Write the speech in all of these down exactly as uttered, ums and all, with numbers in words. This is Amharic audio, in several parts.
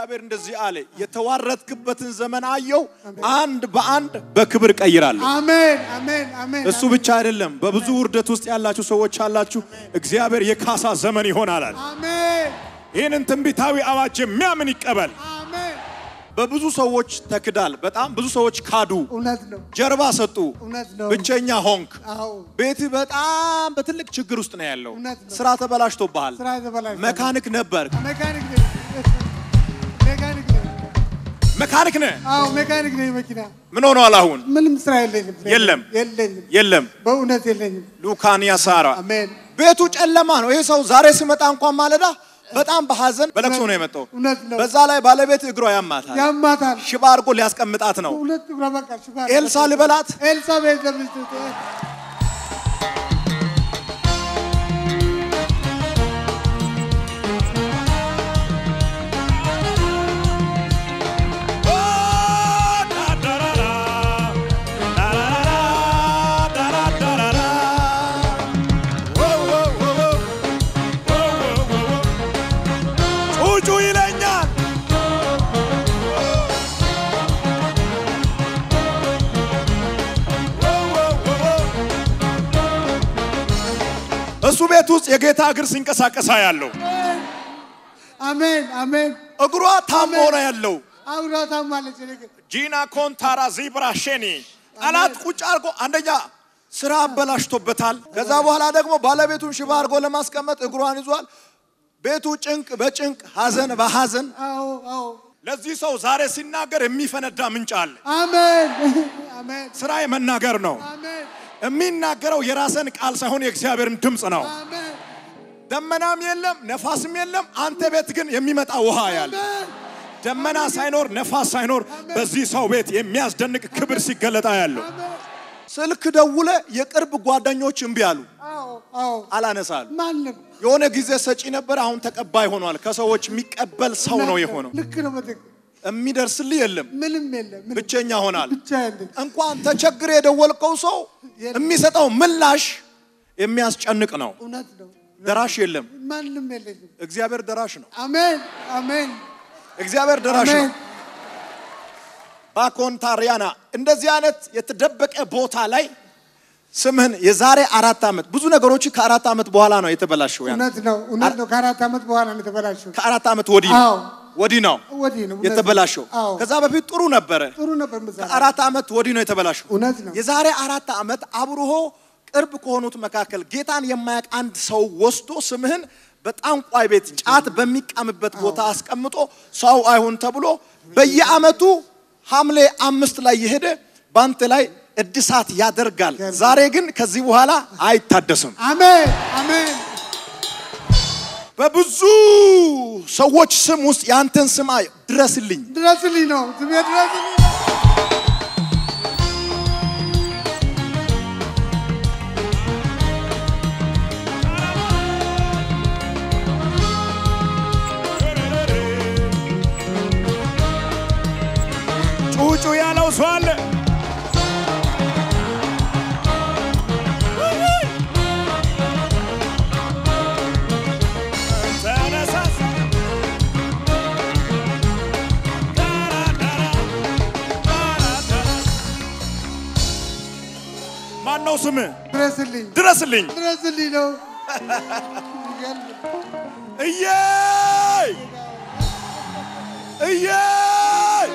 እግዚአብሔር እንደዚህ አለ የተዋረድክበትን ዘመን አየው አንድ በአንድ በክብር ቀይራለሁ አሜን አሜን አሜን እሱ ብቻ አይደለም በብዙ ውርደት ውስጥ ያላችሁ ሰዎች አላችሁ እግዚአብሔር የካሳ ዘመን ይሆናል አሜን ይሄንን ትንቢታዊ አዋጅ የሚያምን ይቀበል አሜን በብዙ ሰዎች ተክዳል በጣም ብዙ ሰዎች ካዱ እውነት ነው ጀርባ ሰጡ እውነት ነው ብቸኛ ሆንክ አዎ ቤት በጣም በትልቅ ችግር ውስጥ ነው ያለው ስራ ተበላሽቶብሃል ስራ ተበላሽቶ መካኒክ ነበር መካኒክ ነኝ መካኒክ ነኝ መካኒክ ነህ አዎ መካኒክ ነኝ መኪና ምን ሆኗል አሁን ምንም ስራ የለኝም የለም የለኝም የለም በእውነት የለኝም ሉካንያ ሳራ አሜን ቤቱ ጨለማ ነው ይሄ ሰው ዛሬ ሲመጣ እንኳን ማለዳ በጣም በሐዘን በለቅሶ ነው የመጣው በዛ ላይ ባለቤት እግሯ ያማታል ያማታል ሽባ አርጎ ሊያስቀምጣት ነው ሁለት እግሯ በቃ ሽባ ኤልሳ ልበላት ኤልሳ ቤት ለምስት እሱ ቤት ውስጥ የጌታ እግር ሲንቀሳቀሳ ያለው አሜን አሜን እግሯ ታሞ ነው ያለው አውራ ታማለች ነገር ጂና ኮንታራ ዚብራሽኒ አላት ቁጭ አርጎ አንደኛ ስራ አበላሽቶበታል ከዛ በኋላ ደግሞ ባለቤቱን ሽባ አርጎ ለማስቀመጥ እግሯን ይዟል ቤቱ ጭንቅ በጭንቅ ሐዘን በሐዘን አዎ አዎ ለዚህ ሰው ዛሬ ሲናገር የሚፈነዳ ምንጭ አለ አሜን አሜን ስራ የመናገር ነው አሜን የሚናገረው የራስን ቃል ሳይሆን የእግዚአብሔርን ድምጽ ነው አሜን ደመናም የለም ነፋስም የለም አንተ ቤት ግን የሚመጣ ውሃ ያለ ደመና ሳይኖር ነፋስ ሳይኖር በዚህ ሰው ቤት የሚያስደንቅ ክብር ሲገለጣ ያለው ስልክ ደውለ የቅርብ ጓደኞች እንቢ አሉ አዎ አዎ አላነሳሉ ማንም የሆነ ጊዜ ሰጪ ነበር አሁን ተቀባይ ሆኗል ከሰዎች የሚቀበል ሰው ነው የሆነው ልክ ነው በትክ የሚደርስልህ የለም ምንም የለም ብቸኛ ሆናል ብቻ የለም እንኳን ተቸግረ የደወልከው ሰው የሚሰጠው ምላሽ የሚያስጨንቅ ነው እውነት ነው ደራሽ የለም ማንም የለም እግዚአብሔር ደራሽ ነው አሜን አሜን እግዚአብሔር ደራሽ ነው ባኮንታሪያና እንደዚህ አይነት የተደበቀ ቦታ ላይ ስምህን የዛሬ አራት አመት ብዙ ነገሮች ከአራት አመት በኋላ ነው የተበላሸው ያ እውነት ነው እውነት ነው ከአራት አመት በኋላ ነው የተበላሸው ከአራት አመት ወዲህ አዎ ወዲህ ነው ወዲህ ነው የተበላሸው ከዛ በፊት ጥሩ ነበር ጥሩ ነበር መዛራ ከአራት አመት ወዲህ ነው የተበላሸው እውነት ነው የዛሬ አራት አመት አብሩሆ ቅርብ ከሆኑት መካከል ጌታን የማያውቅ አንድ ሰው ወስዶ ስምህን በጣም ቋይ ቤት ጫት በሚቃምበት ቦታ አስቀምጦ ሰው አይሁን ተብሎ በየአመቱ ሐምሌ አምስት ላይ ይሄደ ባንተ ላይ እድሳት ያደርጋል ዛሬ ግን ከዚህ በኋላ አይታደስም አሜን አሜን በብዙ ሰዎች ስም ውስጥ ያንተን ስም አይ ድረስልኝ ድረስልኝ ነው ስም ድረስልኝ ጩጩ ያለው ሰው አለ ማነው ስም ድረስልኝ ድረስልኝ ድረስልኝ ነው እየይ እየይ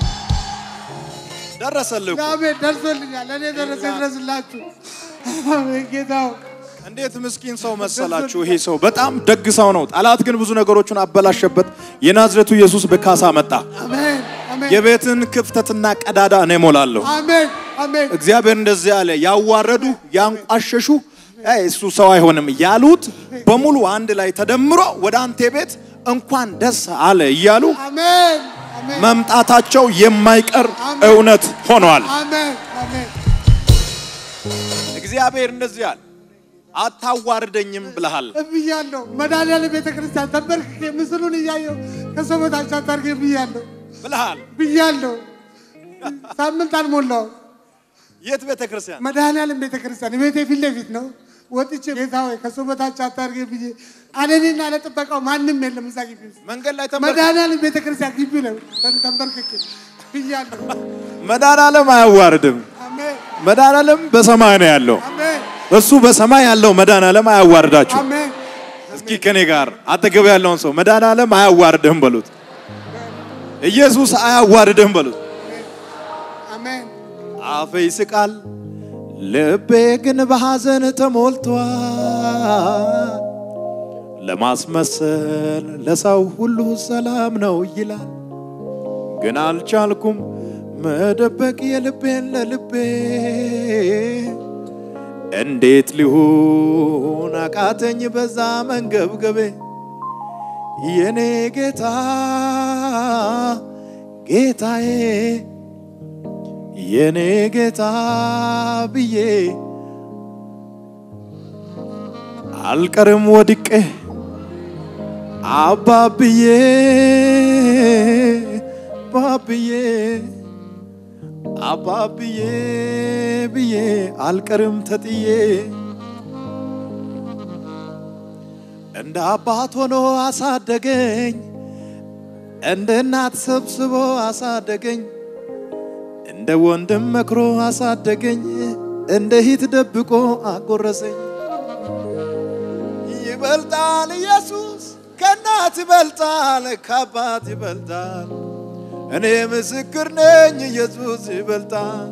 ደረሰልኝ አሜን ደርሶልኛል እኔ ደረሰ ድረስላችሁ አሜን ጌታው እንዴት ምስኪን ሰው መሰላችሁ ይሄ ሰው በጣም ደግ ሰው ነው ጠላት ግን ብዙ ነገሮችን አበላሸበት የናዝሬቱ ኢየሱስ በካሳ መጣ አሜን አሜን የቤትን ክፍተትና ቀዳዳ እኔ ሞላለሁ አሜን አሜን እግዚአብሔር እንደዚህ ያለ ያዋረዱ ያንቋሸሹ አይ እሱ ሰው አይሆንም ያሉት በሙሉ አንድ ላይ ተደምሮ ወደ አንተ ቤት እንኳን ደስ አለ ይያሉ አሜን መምጣታቸው የማይቀር እውነት ሆኗል አሜን አሜን እግዚአብሔር እንደዚህ ያለ አታዋርደኝም ብለሃል እብያለሁ መዳሊያ ቤተክርስቲያን ተበርክ ምስሉን ያየው ከሰበታች አታርገ ብያለሁ ብለሃል ብያለሁ ሳምንት አልሞላው የት ቤተክርስቲያን መዳሊያ ቤተክርስቲያን ቤቴ ፊት ለፊት ነው ወጥቼ ጌታው ከሰው በታች አታርገኝ ብዬ አለኔና ለጥበቃው ማንንም የለም እዛ ግቢ መንገድ ላይ ተንበርክ መድኃኒዓለም ቤተክርስቲያን ግቢ ነው ተንበርክኬ ብያለሁ መድኃኒዓለም አያዋርድም አሜን መድኃኒዓለም በሰማይ ነው ያለው አሜን እሱ በሰማይ ያለው መድኃኒዓለም አያዋርዳችሁ አሜን እስኪ ከኔ ጋር አጠገብ ያለውን ሰው መድኃኒዓለም አያዋርድም በሉት ኢየሱስ አያዋርድም በሉት አሜን አፌ ይስቃል ልቤ ግን በሐዘን ተሞልቷል ለማስመሰል ለሰው ሁሉ ሰላም ነው ይላል ግን አልቻልኩም መደበቅ የልቤን ለልቤ እንዴት ሊሆን አቃተኝ በዛ መንገብገቤ የኔ ጌታ ጌታዬ የኔ ጌታ ብዬ አልቀርም ወድቄ አባብዬ ባብዬ አባብዬ ብዬ አልቀርም ተጥዬ እንደ አባት ሆኖ አሳደገኝ እንደ እናት ሰብስቦ አሳደገኝ እንደ ወንድም መክሮ አሳደገኝ እንደ ሂት ደብቆ አቆረሰኝ ይበልጣል ኢየሱስ ከናት ይበልጣል ከአባት ይበልጣል እኔ ምስክር ነኝ ኢየሱስ ይበልጣል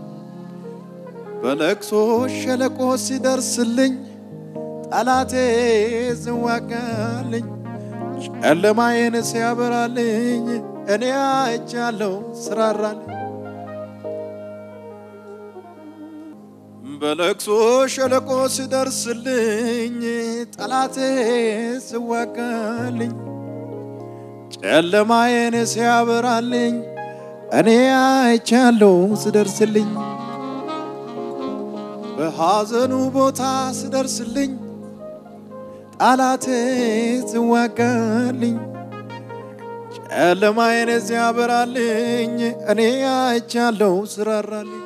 በለቅሶ ሸለቆ ሲደርስልኝ ጠላቴ ዝዋጋልኝ ጨለማዬን ሲያበራልኝ እኔ አይቻለሁ ስራራልኝ በለቅሶ ሸለቆ ሲደርስልኝ ጠላቴ ዝዋጋልኝ ጨለማዬን ሲያበራልኝ እኔ አይቻለሁ ሲደርስልኝ በሐዘኑ ቦታ ሲደርስልኝ ጠላቴ ዝዋጋልኝ ጨለማዬን ሲያበራልኝ እኔ አይቻለሁ ሲራራልኝ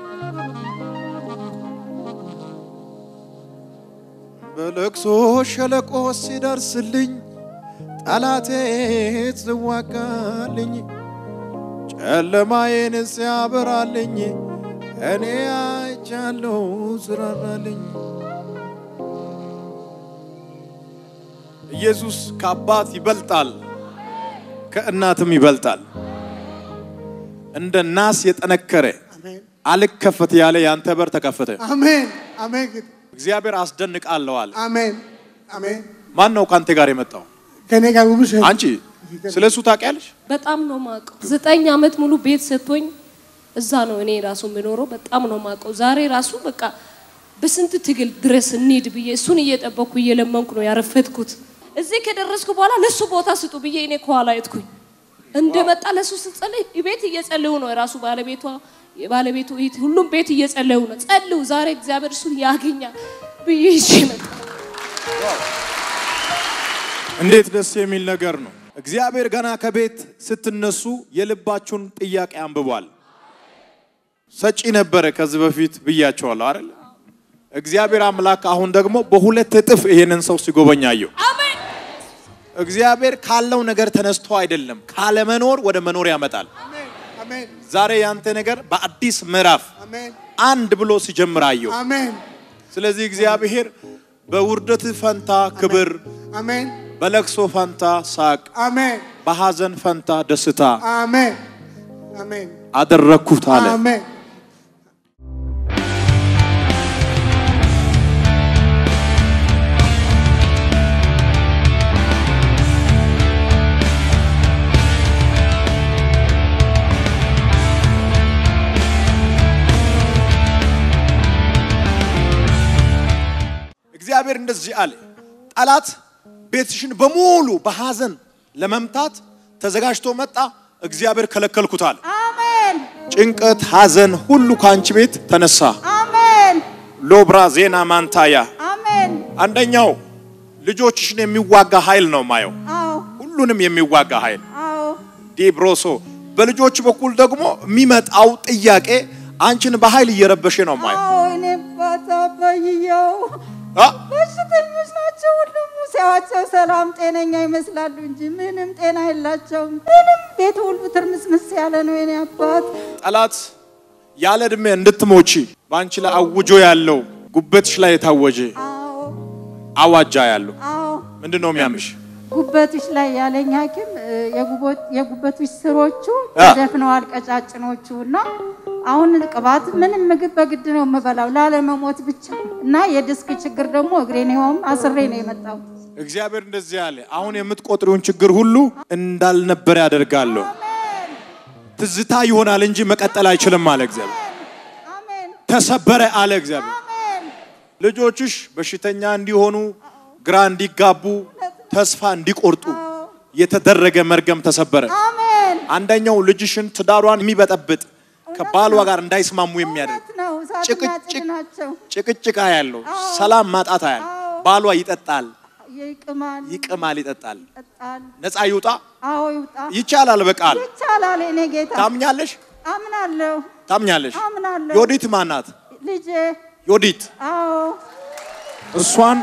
በለቅሶ ሸለቆ ሲደርስልኝ ጠላቴ ዝዋጋልኝ ጨለማዬን ሲያበራልኝ እኔ አይቻለሁ ሲራራልኝ ኢየሱስ ከአባት ይበልጣል ከእናትም ይበልጣል እንደ ናስ የጠነከረ አልከፈት ያለ ያንተ በር ተከፈተ አሜን አሜን እግዚአብሔር አስደንቃለሁ አለ አሜን አሜን ማን ነው ካንተ ጋር የመጣው ከኔ ጋር ውብሽ አንቺ ስለሱ ታውቂያለሽ በጣም ነው ማቀው ዘጠኝ አመት ሙሉ ቤት ሰጥቶኝ እዛ ነው እኔ ራሱ ምኖረው በጣም ነው ማቀው ዛሬ ራሱ በቃ በስንት ትግል ድረስ እንሂድ ብዬ እሱን እየጠበኩ እየለመንኩ ነው ያረፈትኩት እዚህ ከደረስኩ በኋላ ለሱ ቦታ ስጡ ብዬ እኔ ኳላ አይትኩኝ እንደመጣ ለሱ ስጸልይ ቤት እየጸለዩ ነው ራሱ ባለቤቷ የባለቤቱ እህት ሁሉም ቤት እየጸለዩ ነው ጸልዩ ዛሬ እግዚአብሔር እሱን ያገኛል ብዬ ይመጣ እንዴት ደስ የሚል ነገር ነው እግዚአብሔር ገና ከቤት ስትነሱ የልባችሁን ጥያቄ አንብቧል ሰጪ ነበር ከዚህ በፊት ብያቸዋለሁ አይደል እግዚአብሔር አምላክ አሁን ደግሞ በሁለት እጥፍ ይሄንን ሰው ሲጎበኛየው አሜን እግዚአብሔር ካለው ነገር ተነስቶ አይደለም ካለ መኖር ወደ መኖር ያመጣል አሜን አሜን ዛሬ ያንተ ነገር በአዲስ ምዕራፍ አሜን አንድ ብሎ ሲጀምራየው አሜን ስለዚህ እግዚአብሔር በውርደት ፈንታ ክብር አሜን በለቅሶ ፈንታ ሳቅ አሜን በሐዘን ፈንታ ደስታ አሜን አሜን አደረኩት አለ አሜን እግዚአብሔር እንደዚህ አለ ጠላት ቤትሽን በሙሉ በሐዘን ለመምታት ተዘጋጅቶ መጣ እግዚአብሔር ከለከልኩታል አሜን ጭንቀት ሐዘን ሁሉ ካንቺ ቤት ተነሳ አሜን ሎብራ ዜና ማንታያ አሜን አንደኛው ልጆችሽን የሚዋጋ ኃይል ነው ማየው አዎ ሁሉንም የሚዋጋ ኃይል አዎ ዲብሮሶ በልጆች በኩል ደግሞ የሚመጣው ጥያቄ አንቺን በኃይል እየረበሽ ነው ማየው አዎ እኔ ባታባይየው በሽተኞች ናቸው ሁሉም ሲያዋቸው ሰላም ጤነኛ ይመስላሉ እንጂ ምንም ጤና የላቸውም ምንም ቤት ሁሉ ትርምስምስ ያለ ነው የኔ አባት ጠላት ያለ እድሜ እንድትሞቺ ባንቺ ላይ አውጆ ያለው ጉበትሽ ላይ የታወጀ አዎ አዋጃ ያለው አዎ ምንድነው የሚያምሽ ጉበትሽ ላይ ያለኝ ሐኪም የጉበት የጉበትሽ ስሮቹ ተደፍነዋል ቀጫጭኖቹና አሁን ቅባት ምንም ምግብ በግድ ነው መበላው ላለመሞት ብቻ እና የዲስክ ችግር ደግሞ እግሬን ይሆም አስሬ ነው የመጣው እግዚአብሔር እንደዚህ ያለ አሁን የምትቆጥሩን ችግር ሁሉ እንዳልነበር ያደርጋለሁ ትዝታ ይሆናል እንጂ መቀጠል አይችልም አለ እግዚአብሔር አሜን ተሰበረ አለ እግዚአብሔር አሜን ልጆችሽ በሽተኛ እንዲሆኑ ግራ እንዲጋቡ ተስፋ እንዲቆርጡ የተደረገ መርገም ተሰበረ አሜን አንደኛው ልጅሽን ትዳሯን የሚበጠብጥ ከባሏ ጋር እንዳይስማሙ የሚያደርግ ጭቅጭቅ ናቸው ጭቅጭቅ ያለው ሰላም ማጣት ያለው ባሏ ይጠጣል ይቅማል ይቅማል ይጠጣል ይጠጣል ነፃ ይውጣ አዎ ይውጣ ይቻላል በቃል ይቻላል እኔ ጌታ ታምኛለሽ አምናለሁ ታምኛለሽ አምናለሁ ዮዲት ማናት ልጄ ዮዲት አዎ እሷን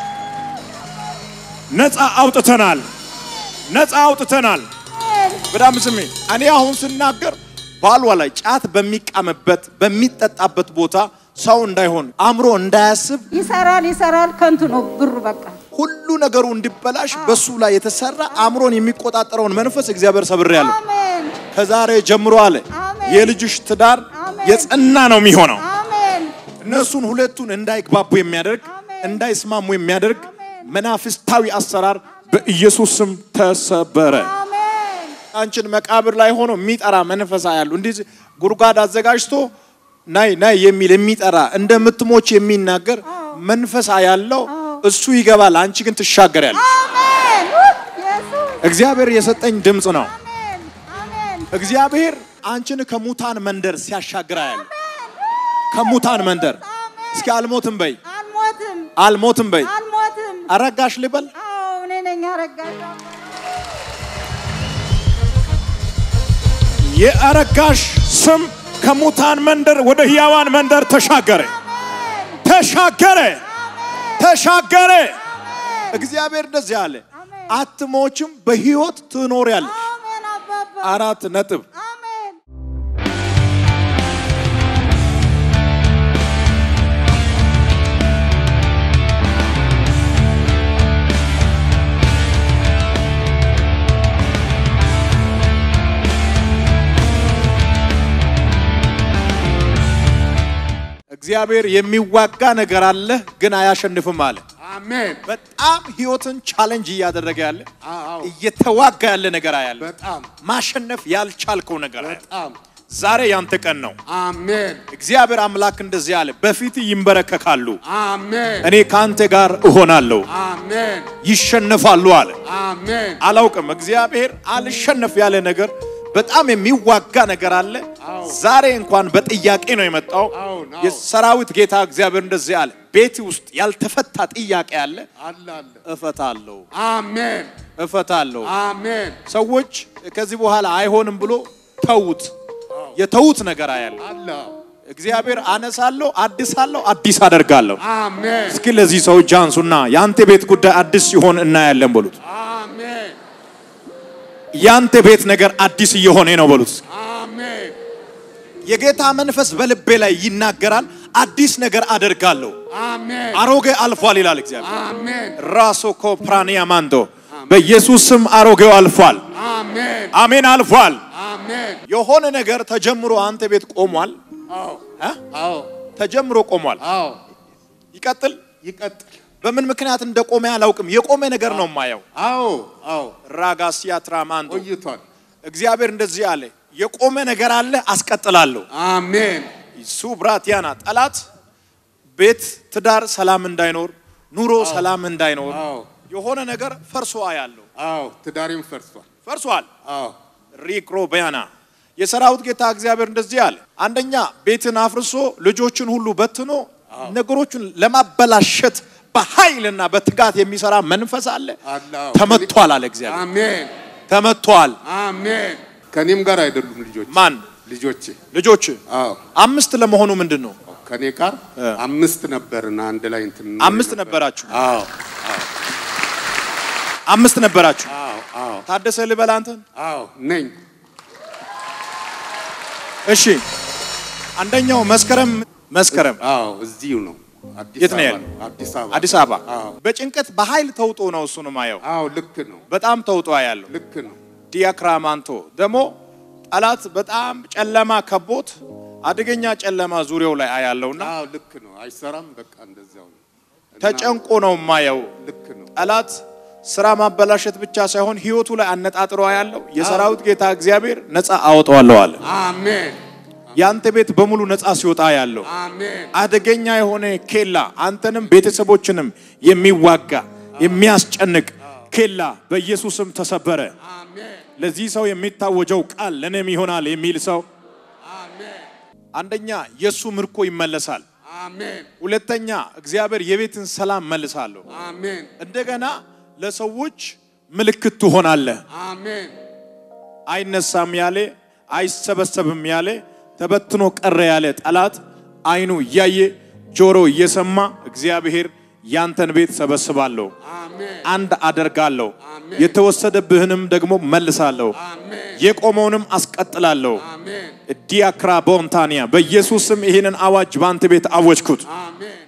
ነፃ አውጥተናል ነፃ አውጥተናል በጣም ስሜ እኔ አሁን ስናገር ባሏ ላይ ጫት በሚቃመበት በሚጠጣበት ቦታ ሰው እንዳይሆን አምሮ እንዳያስብ ይሰራል ይሰራል ከንቱ ነው ብሩ በቃ ሁሉ ነገሩ እንዲበላሽ በሱ ላይ የተሰራ አምሮን የሚቆጣጠረውን መንፈስ እግዚአብሔር ሰብሬያለሁ አሜን ከዛሬ ጀምሮ አለ የልጅሽ ትዳር የጸና ነው የሚሆነው አሜን እነሱን ሁለቱን እንዳይግባቡ የሚያደርግ እንዳይስማሙ የሚያደርግ መናፍስታዊ አሰራር በኢየሱስ ስም ተሰበረ አሜን አንቺን መቃብር ላይ ሆኖ የሚጠራ መንፈሳ ያሉ እንዴ ጉርጓድ አዘጋጅቶ ናይ ናይ የሚል የሚጠራ እንደምትሞች የሚናገር መንፈሳ ያለው እሱ ይገባል አንቺ ግን ትሻገራለሽ አሜን ኢየሱስ እግዚአብሔር የሰጠኝ ድምጽ ነው አሜን አሜን እግዚአብሔር አንቺን ከሙታን መንደር ሲያሻግራ ያለ ከሙታን መንደር እስኪ አልሞትም በይ አልሞትም አልሞትም በይ አልሞትም አረጋሽ ልበል አዎ እኔ ነኝ አረጋሽ የአረጋሽ ስም ከሙታን መንደር ወደ ሕያዋን መንደር ተሻገረ ተሻገረ ተሻገረ እግዚአብሔር እንደዚህ ያለ አትሞችም በህይወት ትኖሪያለሽ አሜን አባባ አራት ነጥብ አሜን እግዚአብሔር የሚዋጋ ነገር አለ ግን አያሸንፍም አለ አሜን በጣም ህይወትን ቻሌንጅ ያደረገ ያለ እየተዋጋ ያለ ነገር አያለ በጣም ማሸነፍ ያልቻልከው ነገር አለ በጣም ዛሬ ያንተ ቀን ነው አሜን እግዚአብሔር አምላክ እንደዚህ ያለ በፊት ይንበረከካሉ አሜን እኔ ካንተ ጋር እሆናለሁ አሜን ይሸነፋሉ አለ አሜን አላውቅም እግዚአብሔር አልሸነፍ ያለ ነገር በጣም የሚዋጋ ነገር አለ ዛሬ እንኳን በጥያቄ ነው የመጣው የሰራዊት ጌታ እግዚአብሔር እንደዚህ አለ ቤት ውስጥ ያልተፈታ ጥያቄ አለ አለ አለ እፈታለሁ አሜን እፈታለሁ አሜን ሰዎች ከዚህ በኋላ አይሆንም ብሎ ተውት የተውት ነገር አያለ አለ እግዚአብሔር አነሳለሁ አዲሳለሁ አዲስ አደርጋለሁ አሜን እስኪ ለዚህ ሰው ጃንሱና ያንተ ቤት ጉዳይ አዲስ ሲሆን እናያለን በሉት አሜን ያንተ ቤት ነገር አዲስ እየሆነ ነው በሉት አሜን የጌታ መንፈስ በልቤ ላይ ይናገራል አዲስ ነገር አደርጋለሁ አሜን አሮጌ አልፏል ይላል እግዚአብሔር አሜን ራሶ ኮፕራኒያ ማንዶ በኢየሱስ ስም አሮጌው አልፏል አሜን አሜን አልፏል አሜን የሆነ ነገር ተጀምሮ አንተ ቤት ቆሟል አዎ አ አዎ ተጀምሮ ቆሟል አዎ ይቀጥል ይቀጥል በምን ምክንያት እንደቆመ ያላውቅም የቆመ ነገር ነው ማየው አዎ አዎ ራጋሲያ ትራማንዶ ቆይቷል እግዚአብሔር እንደዚህ አለ የቆመ ነገር አለ አስቀጥላለሁ አሜን ሱብራቲያና ጠላት ቤት ትዳር ሰላም እንዳይኖር ኑሮ ሰላም እንዳይኖር የሆነ ነገር ፈርሶ አያለው አዎ ትዳሪም ፈርሷል ፈርሷል አዎ ሪክሮ በያና የሰራዊት ጌታ እግዚአብሔር እንደዚህ አለ አንደኛ ቤትን አፍርሶ ልጆችን ሁሉ በትኖ ነገሮችን ለማበላሸት በኃይልና በትጋት የሚሰራ መንፈስ አለ ተመቷል አለ እግዚአብሔር አሜን ተመቷል አሜን ከኔም ጋር አይደሉም ልጆች ማን ልጆች ልጆች አዎ አምስት ለመሆኑ ምንድነው ከኔ ጋር አምስት ነበርና አንድ ላይ እንትን አምስት ነበራችሁ አዎ አምስት ነበራችሁ አዎ አዎ ታደሰ ልበል አንተን አዎ ነኝ እሺ አንደኛው መስከረም መስከረም አዎ እዚሁ ነው የት ነው ያለው አዲስ አበባ አዲስ አበባ በጭንቀት በኃይል ተውጦ ነው እሱ ነው ማየው አዎ ልክ ነው በጣም ተውጦ ያለው ልክ ነው ዲያክራማንቶ ደሞ ጠላት በጣም ጨለማ ከቦት አደገኛ ጨለማ ዙሪያው ላይ አያለውና አዎ ልክ ነው አይሰራም በቃ እንደዛው ነው ተጨንቆ ነው ማየው ልክ ነው ጠላት ስራ ማበላሸት ብቻ ሳይሆን ህይወቱ ላይ አነጣጥሮ ያለው የሰራዊት ጌታ እግዚአብሔር ነፃ አወጣዋለሁ አለ አሜን ያንተ ቤት በሙሉ ነፃ ሲወጣ ያለው አሜን አደገኛ የሆነ ኬላ አንተንም ቤተሰቦችንም የሚዋጋ የሚያስጨንቅ ኬላ በኢየሱስም ተሰበረ አሜን ለዚህ ሰው የሚታወጀው ቃል ለኔም ይሆናል የሚል ሰው አሜን አንደኛ ኢየሱስ ምርኮ ይመለሳል አሜን ሁለተኛ እግዚአብሔር የቤትን ሰላም መልሳለሁ አሜን እንደገና ለሰዎች ምልክት ትሆናለህ አሜን አይነሳም ያለ አይሰበሰብም ያለ ተበትኖ ቀረ ያለ ጠላት አይኑ ያየ ጆሮ እየሰማ እግዚአብሔር ያንተን ቤት ሰበስባለሁ አሜን አንድ አደርጋለሁ የተወሰደብህንም ደግሞ መልሳለሁ አሜን የቆመውንም አስቀጥላለሁ አሜን ዲያክራ ቦንታኒያ በኢየሱስም ይሄንን አዋጅ ባንተ ቤት አወጅኩት አሜን